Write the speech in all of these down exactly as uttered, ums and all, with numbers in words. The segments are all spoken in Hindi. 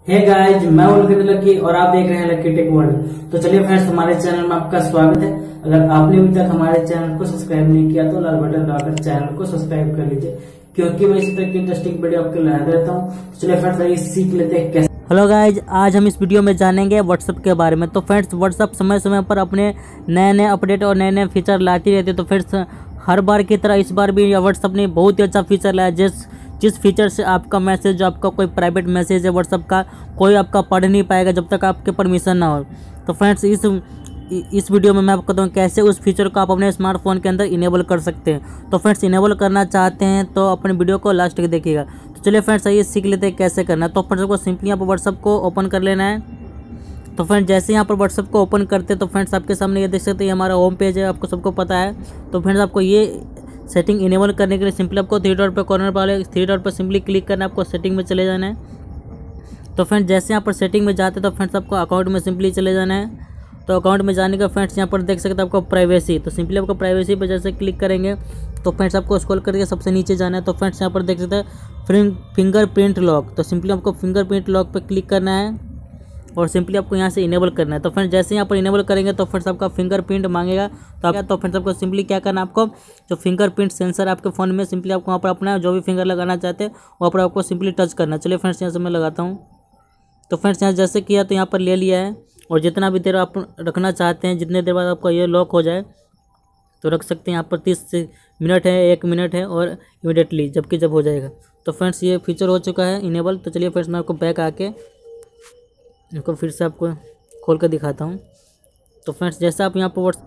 हे गाइस, मैं हूं लकी लकी और आप देख रहे हैं लकी टेक वर्ल्ड। तो चलिए फ्रेंड्स, हमारे चैनल में आपका स्वागत है। अगर आपने अभी तक हमारे चैनल को सब्सक्राइब नहीं किया तो लाल बटन दबाकर चैनल को सब्सक्राइब कर लीजिए, क्योंकि मैं इसी तरह की इंटरेस्टिंग वीडियो आपके लिए लाता रहता हूँ। तो चलिए फ्रेंड्स, आइए सीख लेते हैं कैसे। हेलो गाइज, आज हम इस वीडियो में जानेंगे व्हाट्सएप के बारे में। तो फ्रेंड्स, व्हाट्सएप समय समय पर अपने नए नए अपडेट और नए नए फीचर लाती रहती है। तो फ्रेंड्स, हर बार की तरह इस बार भी व्हाट्सएप ने बहुत ही अच्छा फीचर लाया, जिस जिस फीचर से आपका मैसेज, जो आपका कोई प्राइवेट मैसेज है व्हाट्सएप का, कोई आपका पढ़ नहीं पाएगा जब तक आपके परमिशन ना हो। तो फ्रेंड्स, इस इस वीडियो में मैं आपको बताऊँ कैसे उस फीचर को आप अपने स्मार्टफोन के अंदर इनेबल कर सकते हैं। तो फ्रेंड्स, इनेबल करना चाहते हैं तो अपने वीडियो को लास्ट तक देखिएगा। तो चलिए फ्रेंड्स, आइए सीख लेते हैं कैसे करना है। तो फ्रेंड्स, आपको सिंपली यहाँ पर व्हाट्सएप को ओपन कर लेना है। तो फ्रेंड्स, जैसे यहाँ पर व्हाट्सएप को ओपन करते हैं तो फ्रेंड्स, आपके सामने ये देख सकते हैं, हमारा होम पेज है, आपको सबको पता है। तो फ्रेंड्स, आपको ये सेटिंग इनेबल करने के लिए सिंपली आपको थ्री डॉट पर कॉर्नर वाले थ्री डॉट पर सिंपली क्लिक करना है, आपको सेटिंग में चले जाना है। तो फ्रेंड्स, जैसे यहाँ पर सेटिंग में जाते हैं तो फ्रेंड्स, आपको अकाउंट में सिंपली चले जाना है। तो अकाउंट में जाने का फ्रेंड्स, यहाँ पर देख सकते हैं आपको प्राइवेसी। तो सिंपली आपको प्राइवेसी पर जैसे क्लिक करेंगे तो फ्रेंड्स, आपको स्क्रॉल करके सबसे नीचे जाना है। तो फ्रेंड्स, यहाँ पर देख सकते हैं फिंगरप्रिंट लॉक। तो सिंपली आपको फिंगरप्रिंट लॉक पर क्लिक करना है और सिंपली आपको यहाँ से इनेबल करना है। तो फ्रेंड्स, जैसे यहाँ पर इनेबल करेंगे तो फ्रेंड्स, आपका फिंगरप्रिंट मांगेगा। तो आप तो फ्रेंड्स, आपको सिंपली क्या करना है, आपको जो फिंगरप्रिंट सेंसर आपके फ़ोन में, सिंपली आपको वहाँ पर अपना जो भी फिंगर लगाना चाहते हैं वहाँ पर आपको सिंपली टच करना है। चलिए फ्रेंड्स, यहाँ से मैं लगाता हूँ। तो फ्रेंड्स, यहाँ जैसे किया तो यहाँ पर ले लिया है, और जितना भी देर आप रखना चाहते हैं, जितने देर बाद आपका ये लॉक हो जाए तो रख सकते हैं। यहाँ पर तीस मिनट है, एक मिनट है और इमीडिएटली जबकि जब हो जाएगा। तो फ्रेंड्स, ये फीचर हो चुका है इनेबल। तो चलिए फ्रेंड्स, मैं आपको बैक आके इनको फिर से आपको खोल कर दिखाता हूँ। तो फ्रेंड्स, जैसे आप यहाँ पर व्हाट्स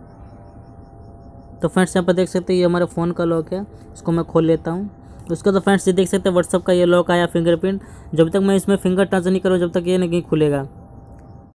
तो फ्रेंड्स, यहाँ पर देख सकते हैं ये हमारे फ़ोन का लॉक है, इसको मैं खोल लेता हूँ। उसका तो फ्रेंड्स, ये देख सकते हैं व्हाट्सएप का ये लॉक आया फिंगरप्रिंट। जब तक मैं इसमें फिंगर टच नहीं करूँ जब तक ये नहीं खुलेगा।